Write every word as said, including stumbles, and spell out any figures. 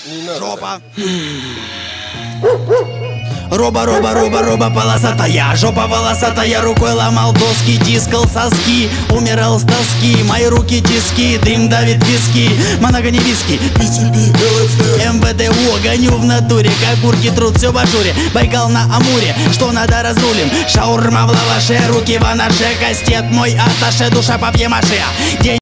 Жопа. Роба, роба, роба, роба полосатая, жопа волосатая, рукой ломал доски, тискал соски, умирал с тоски, мои руки тиски, дым давит виски, много не виски, пи си би, эл эс ди, эм вэ дэ о, гоню в натуре, как курки трут, все в ажуре, Байкал на Амуре, что надо разрулим, шаурма в лаваше, руки в анаше, кастет мой аташе, душа папье-маше.